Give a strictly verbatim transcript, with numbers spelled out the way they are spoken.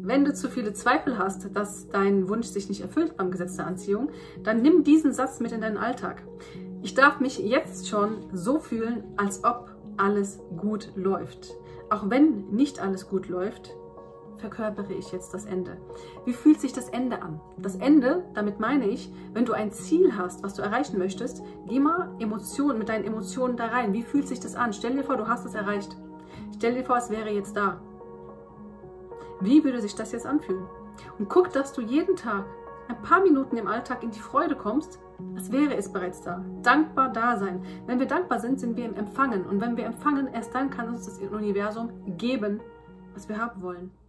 Wenn du zu viele Zweifel hast, dass dein Wunsch sich nicht erfüllt beim Gesetz der Anziehung, dann nimm diesen Satz mit in deinen Alltag. Ich darf mich jetzt schon so fühlen, als ob alles gut läuft. Auch wenn nicht alles gut läuft, verkörpere ich jetzt das Ende. Wie fühlt sich das Ende an? Das Ende, damit meine ich, wenn du ein Ziel hast, was du erreichen möchtest, geh mal Emotionen, mit deinen Emotionen da rein. Wie fühlt sich das an? Stell dir vor, du hast es erreicht. Stell dir vor, es wäre jetzt da. Wie würde sich das jetzt anfühlen? Und guck, dass du jeden Tag ein paar Minuten im Alltag in die Freude kommst, als wäre es bereits da. Dankbar da sein. Wenn wir dankbar sind, sind wir im Empfangen. Und wenn wir empfangen, erst dann kann uns das Universum geben, was wir haben wollen.